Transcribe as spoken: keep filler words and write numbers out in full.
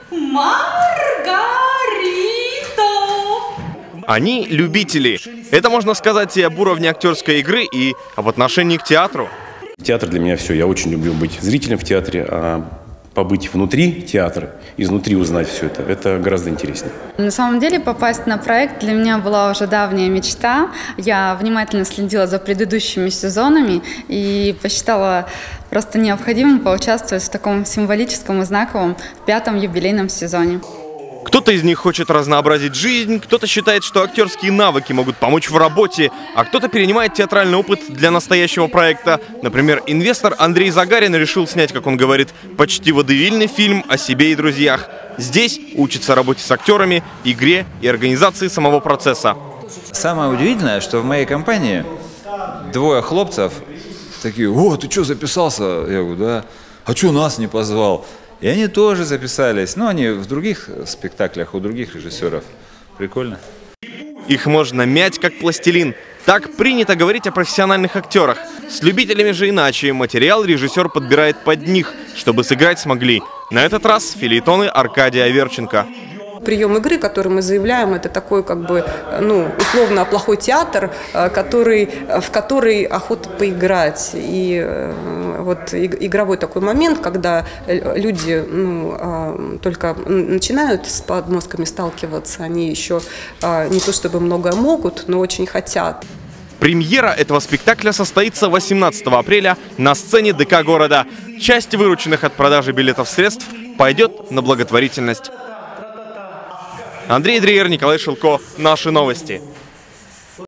Маргарита! Они любители. Это можно сказать и об уровне актерской игры, и об отношении к театру. Театр для меня все. Я очень люблю быть зрителем в театре, а побыть внутри театра, изнутри узнать все это, это гораздо интереснее. На самом деле попасть на проект для меня была уже давняя мечта. Я внимательно следила за предыдущими сезонами и посчитала просто необходимым поучаствовать в таком символическом и знаковом пятом юбилейном сезоне. Кто-то из них хочет разнообразить жизнь, кто-то считает, что актерские навыки могут помочь в работе, а кто-то перенимает театральный опыт для настоящего проекта. Например, инвестор Андрей Загарин решил снять, как он говорит, почти водевильный фильм о себе и друзьях. Здесь учится работе с актерами, игре и организации самого процесса. Самое удивительное, что в моей компании двое хлопцев такие: «О, ты что, записался?» Я говорю: «Да». «А что нас не позвал?» И они тоже записались, но они в других спектаклях, у других режиссеров. Прикольно. Их можно мять, как пластилин. Так принято говорить о профессиональных актерах. С любителями же иначе. Материал режиссер подбирает под них, чтобы сыграть смогли. На этот раз фельетоны Аркадия Аверченко. Прием игры, который мы заявляем, это такой, как бы, ну, условно плохой театр, который, в который охота поиграть. И вот игровой такой момент, когда люди, ну, только начинают с подмозгами сталкиваться, они еще не то чтобы многое могут, но очень хотят. Премьера этого спектакля состоится восемнадцатого апреля на сцене ДК города. Часть вырученных от продажи билетов средств пойдет на благотворительность. Андрей Дриер, Николай Шилко. Наши новости.